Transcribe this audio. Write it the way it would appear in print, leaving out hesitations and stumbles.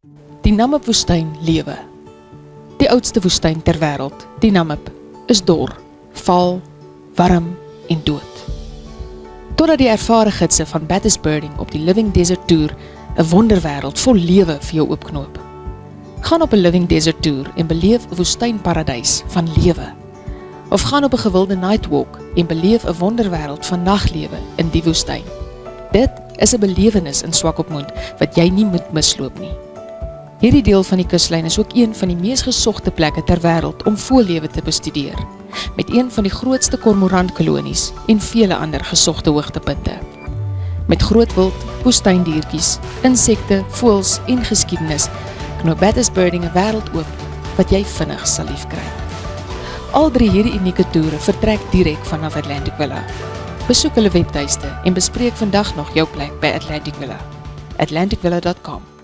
Die Namib-woestyn lewe. Die oudste woestyn ter wêreld, die Namib, is dor, vaal, warm en dood. Totdat die ervare gidse van Bathurst Birding op die Living Desert Tour 'n wonderwêreld vol lewe vir jou oopknoop. Gaan op 'n Living Desert Tour en beleef 'n woestynparadys van lewe. Of gaan op 'n gewilde nightwalk en beleef 'n wonderwêreld van naglewe in die woestyn. Dit is 'n belewenis in Swakopmund wat jy nie moet misloop nie. Hierdie deel van die kuslyn is ook een van die mees gesogte plekke ter wêreld om voëllewe te bestudeer, met een van die grootste kormorantkolonies en vele ander gesogte hoogtepunte. Met groot wild, woestyndiertjies, insekte, voëls en geskiedenis knoop Bathurst Birding 'n wêreld oop wat jy vinnig sal liefkry. Al drie hierdie unieke toere vertrek direk vanaf Atlantic Villa. Besoek hulle webtuiste en bespreek vandag nog jou plek by Atlantic Villa. atlanticvilla.com